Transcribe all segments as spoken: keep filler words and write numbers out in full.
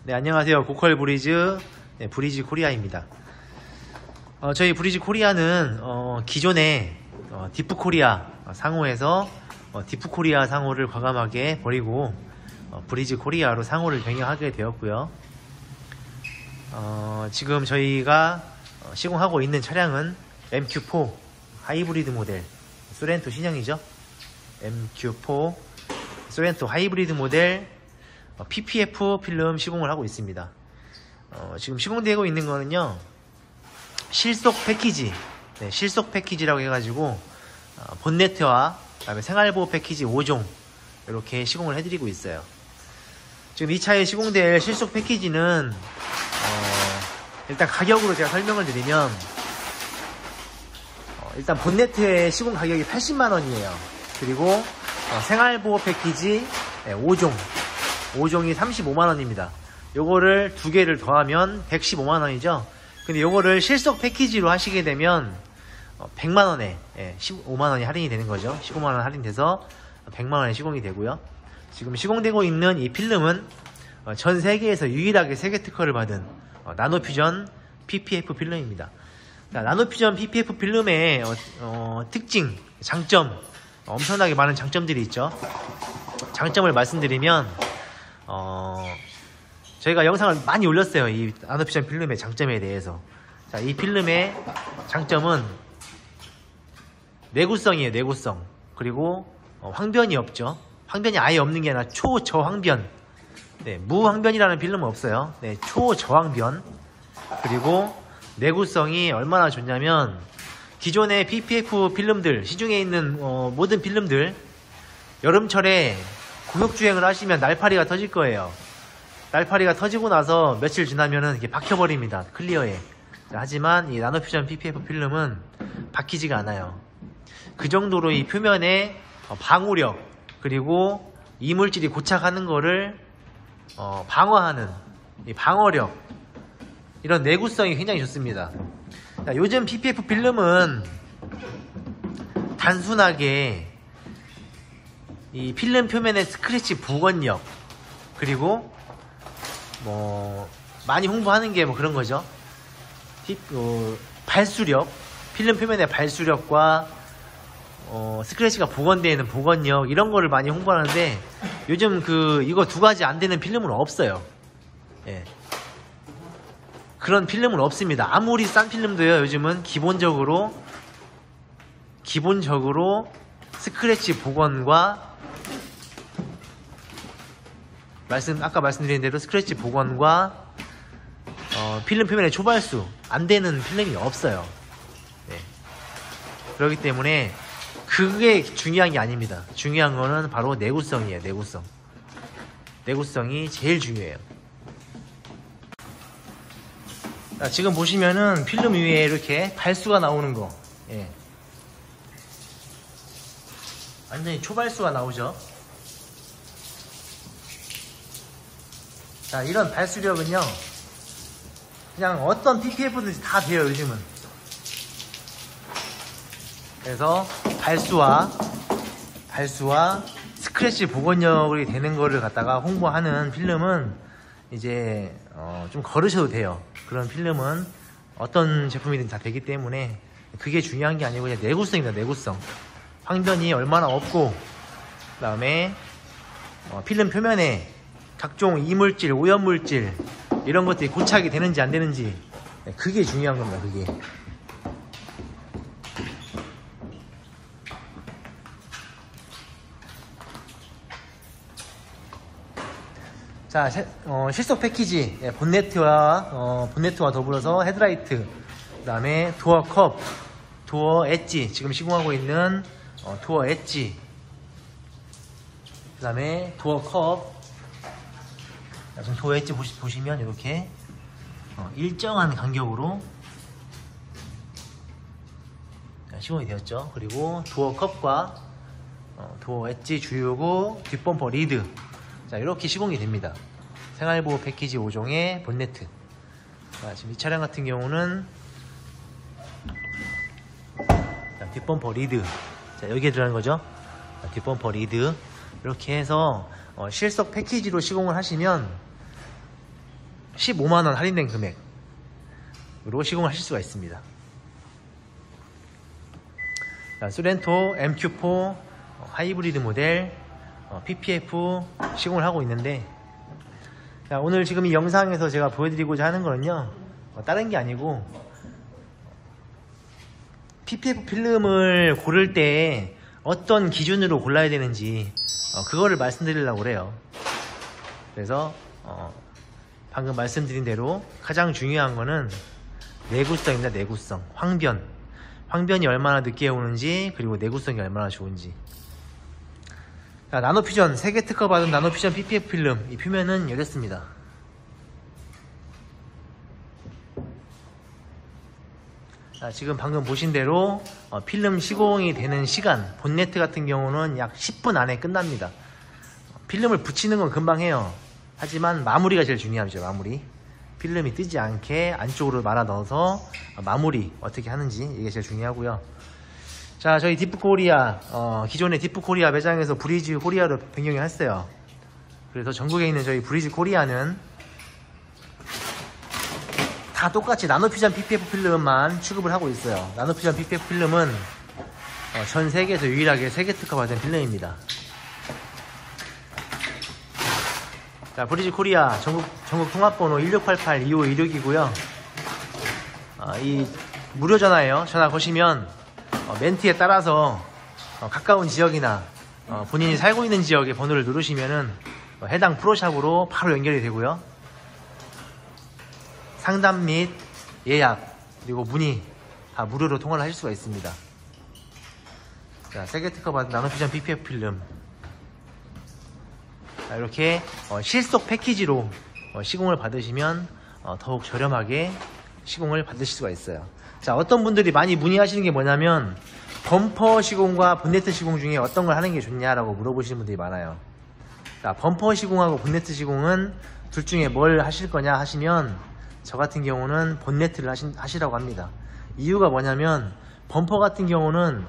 네, 안녕하세요. 고퀄 브리즈 네, 브리즈 코리아입니다. 어, 저희 브리즈 코리아는 어, 기존에 어, 디프 코리아 상호에서 어, 디프 코리아 상호를 과감하게 버리고 어, 브리즈 코리아로 상호를 변경하게 되었고요. 어, 지금 저희가 어, 시공하고 있는 차량은 엠큐 사 하이브리드 모델 소렌토 신형이죠. 엠큐 사 소렌토 하이브리드 모델 어, 피피에프 필름 시공을 하고 있습니다. 어, 지금 시공되고 있는 거는요, 실속 패키지, 네, 실속 패키지라고 해가지고 어, 본네트와 그다음에 생활보호 패키지 오 종 이렇게 시공을 해드리고 있어요. 지금 이 차에 시공될 실속 패키지는 어, 일단 가격으로 제가 설명을 드리면 어, 일단 본네트의 시공 가격이 팔십만 원이에요. 그리고 어, 생활보호 패키지 네, 오 종 오 종이 삼십오만 원입니다. 요거를 두 개를 더하면 백십오만 원이죠. 근데 요거를 실속 패키지로 하시게 되면 어, 백만 원에 예, 십오만 원이 할인이 되는 거죠. 십오만 원 할인돼서 백만 원에 시공이 되고요. 지금 시공되고 있는 이 필름은 어, 전 세계에서 유일하게 세계 특허를 받은 어, 나노퓨전 피피에프 필름입니다. 자, 나노퓨전 피피에프 필름의 어, 어, 특징, 장점, 어, 엄청나게 많은 장점들이 있죠. 장점을 말씀드리면 어, 저희가 영상을 많이 올렸어요. 이 나노퓨전 필름의 장점에 대해서. 자, 이 필름의 장점은 내구성이에요. 내구성. 그리고 어, 황변이 없죠. 황변이 아예 없는 게 아니라 초저황변. 네, 무황변이라는 필름은 없어요. 네, 초저황변. 그리고 내구성이 얼마나 좋냐면 기존의 피피에프 필름들, 시중에 있는 어, 모든 필름들 여름철에 고속주행을 하시면 날파리가 터질 거예요. 날파리가 터지고 나서 며칠 지나면은 이게 박혀버립니다. 클리어에. 자, 하지만 이 나노퓨전 피피에프 필름은 박히지가 않아요. 그 정도로 이 표면에 방호력, 그리고 이물질이 고착하는 거를 어, 방어하는 이 방어력, 이런 내구성이 굉장히 좋습니다. 자, 요즘 피피에프 필름은 단순하게 이 필름 표면의 스크래치 복원력, 그리고 뭐 많이 홍보하는 게 뭐 그런 거죠. 피, 어, 발수력, 필름 표면의 발수력과 어, 스크래치가 복원되어 있는 복원력, 이런 거를 많이 홍보하는데 요즘 그 이거 두 가지 안 되는 필름은 없어요. 예. 그런 필름은 없습니다. 아무리 싼 필름도요, 요즘은 기본적으로 기본적으로 스크래치 복원과 말씀, 아까 말씀드린 대로 스크래치 복원과 어, 필름 표면의 초발수 안 되는 필름이 없어요. 네. 그렇기 때문에 그게 중요한 게 아닙니다. 중요한 거는 바로 내구성이에요. 내구성. 내구성이 제일 중요해요. 자, 지금 보시면은 필름 위에 이렇게 발수가 나오는 거, 예. 완전히 초발수가 나오죠. 자, 이런 발수력은요, 그냥 어떤 피피에프든지 다 돼요, 요즘은. 그래서 발수와 발수와 스크래치 복원력이 되는 거를 갖다가 홍보하는 필름은 이제 어, 좀 걸으셔도 돼요. 그런 필름은 어떤 제품이든 다 되기 때문에 그게 중요한 게 아니고 그냥 내구성입니다. 내구성. 황변이 얼마나 없고, 그 다음에 어, 필름 표면에 각종 이물질, 오염물질 이런 것들이 고착이 되는지 안 되는지, 그게 중요한 겁니다. 그게. 자, 어, 실속 패키지, 예, 본네트와 어, 본네트와 더불어서 헤드라이트, 그 다음에 도어 컵, 도어 엣지, 지금 시공하고 있는 어, 도어 엣지, 그 다음에 도어 컵. 지금 도어 엣지 보시, 보시면 이렇게 어, 일정한 간격으로 시공이 되었죠. 그리고 도어 컵과 어, 도어 엣지 주유구, 뒷범퍼 리드, 자, 이렇게 시공이 됩니다. 생활보호 패키지 오 종의 본네트. 자, 지금 이 차량 같은 경우는 자, 뒷범퍼 리드, 자, 여기에 들어가는 거죠. 자, 뒷범퍼 리드, 이렇게 해서 어, 실속 패키지로 시공을 하시면 십오만 원 할인된 금액으로 시공하실 수가 있습니다. 자, 소렌토 엠큐 사 하이브리드 모델 어, 피피에프 시공을 하고 있는데, 자, 오늘 지금 이 영상에서 제가 보여드리고자 하는 거는요, 어, 다른 게 아니고 피피에프 필름을 고를 때 어떤 기준으로 골라야 되는지 어, 그거를 말씀드리려고 그래요. 그래서 어, 방금 말씀드린 대로 가장 중요한 거는 내구성입니다. 내구성, 황변 황변이 얼마나 늦게 오는지, 그리고 내구성이 얼마나 좋은지. 자, 나노퓨전 세 개 특허 받은 나노퓨전 피피에프 필름, 이 표면은 이렇습니다. 자, 지금 방금 보신 대로 어, 필름 시공이 되는 시간, 본네트 같은 경우는 약 십 분 안에 끝납니다. 필름을 붙이는 건 금방 해요. 하지만 마무리가 제일 중요하죠. 마무리. 필름이 뜨지 않게 안쪽으로 말아 넣어서 마무리 어떻게 하는지, 이게 제일 중요하고요. 자, 저희 디프코리아 어, 기존의 디프코리아 매장에서 브리즈 코리아로 변경을 했어요. 그래서 전국에 있는 저희 브리즈 코리아는 다 똑같이 나노퓨전 피피에프 필름만 취급을 하고 있어요. 나노퓨전 피피에프 필름은 어, 전 세계에서 유일하게 세계 특허 받은 필름입니다. 자, 브리즈 코리아 전국, 전국 통합번호 일육팔팔 이오이육이고요. 어, 이 무료 전화예요. 전화 거시면 어, 멘트에 따라서 어, 가까운 지역이나 어, 본인이 살고 있는 지역의 번호를 누르시면은 어, 해당 프로샵으로 바로 연결이 되고요. 상담 및 예약, 그리고 문의 다 무료로 통화를 하실 수가 있습니다. 자, 세계 특허 받은 나노퓨전 피피에프 필름, 자, 이렇게 어, 실속 패키지로 어, 시공을 받으시면 어, 더욱 저렴하게 시공을 받으실 수가 있어요. 자, 어떤 분들이 많이 문의하시는 게 뭐냐면, 범퍼 시공과 본네트 시공 중에 어떤 걸 하는 게 좋냐라고 물어보시는 분들이 많아요. 자, 범퍼 시공하고 본네트 시공은 둘 중에 뭘 하실 거냐 하시면, 저 같은 경우는 본네트를 하시, 하시라고 합니다. 이유가 뭐냐면, 범퍼 같은 경우는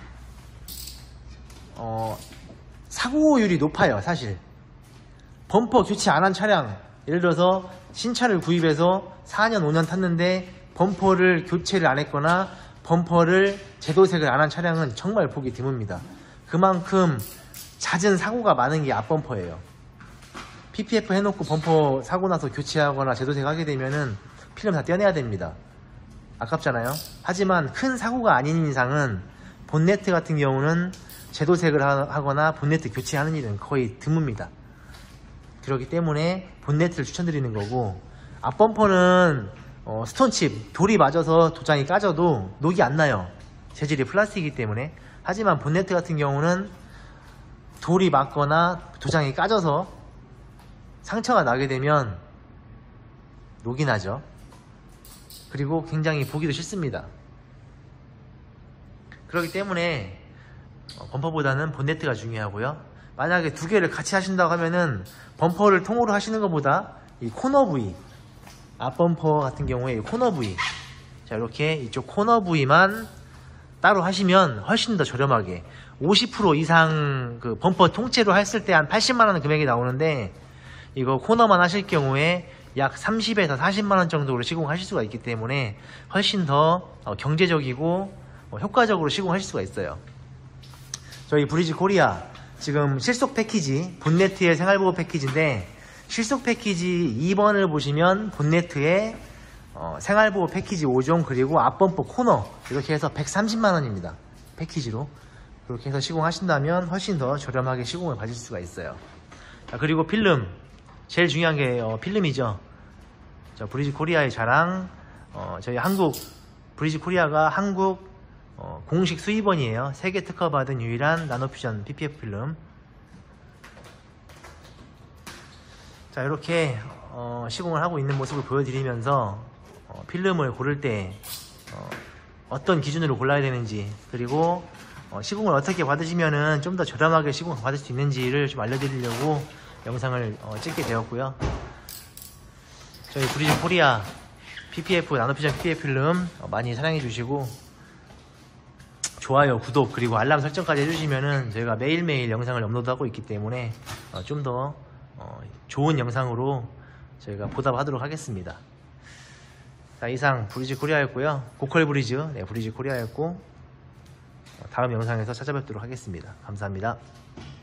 어, 사고율이 높아요. 사실 범퍼 교체 안 한 차량, 예를 들어서 신차를 구입해서 사 년 오 년 탔는데 범퍼를 교체를 안 했거나 범퍼를 제도색을 안 한 차량은 정말 보기 드뭅니다. 그만큼 잦은 사고가 많은 게 앞범퍼예요. 피피에프 해놓고 범퍼 사고 나서 교체하거나 제도색 하게 되면은 필름 다 떼어내야 됩니다. 아깝잖아요. 하지만 큰 사고가 아닌 이상은 본네트 같은 경우는 제도색을 하거나 본네트 교체하는 일은 거의 드뭅니다. 그렇기 때문에 본네트를 추천드리는 거고, 앞범퍼는 어, 스톤칩, 돌이 맞아서 도장이 까져도 녹이 안 나요. 재질이 플라스틱이기 때문에. 하지만 본네트 같은 경우는 돌이 맞거나 도장이 까져서 상처가 나게 되면 녹이 나죠. 그리고 굉장히 보기도 싫습니다. 그렇기 때문에 어, 범퍼보다는 본네트가 중요하고요. 만약에 두 개를 같이 하신다고 하면은 범퍼를 통으로 하시는 것보다 이 코너 부위, 앞범퍼 같은 경우에 이 코너 부위, 자, 이렇게 이쪽 코너 부위만 따로 하시면 훨씬 더 저렴하게, 오십 퍼센트 이상 그 범퍼 통째로 했을 때 한 팔십만 원 금액이 나오는데, 이거 코너만 하실 경우에 약 삼십에서 사십만 원 정도로 시공하실 수가 있기 때문에 훨씬 더 경제적이고 효과적으로 시공하실 수가 있어요. 저희 브리즈 코리아 지금 실속 패키지, 본네트의 생활보호 패키지인데, 실속 패키지 이 번을 보시면 본네트에 어, 생활보호 패키지 오 종, 그리고 앞범퍼 코너, 이렇게 해서 백삼십만 원입니다. 패키지로. 그렇게 해서 시공하신다면 훨씬 더 저렴하게 시공을 받을 수가 있어요. 자, 그리고 필름, 제일 중요한 게 어, 필름이죠. 저 브리즈 코리아의 자랑, 어, 저희 한국 브리즈 코리아가 한국 어, 공식 수입원이에요. 세계 특허 받은 유일한 나노퓨전 피피에프 필름. 자, 이렇게 어, 시공을 하고 있는 모습을 보여드리면서 어, 필름을 고를 때 어, 어떤 기준으로 골라야 되는지, 그리고 어, 시공을 어떻게 받으시면은 좀 더 저렴하게 시공을 받을 수 있는지를 좀 알려드리려고 영상을 어, 찍게 되었고요. 저희 브리즈 코리아 피피에프, 나노퓨전 피피에프 필름 어, 많이 사랑해 주시고, 좋아요, 구독, 그리고 알람 설정까지 해주시면은 저희가 매일매일 영상을 업로드하고 있기 때문에 어, 좀 더 어, 좋은 영상으로 저희가 보답하도록 하겠습니다. 자, 이상 브리즈 코리아였고요. 고퀄 브리즈, 네, 브리즈 코리아였고, 다음 영상에서 찾아뵙도록 하겠습니다. 감사합니다.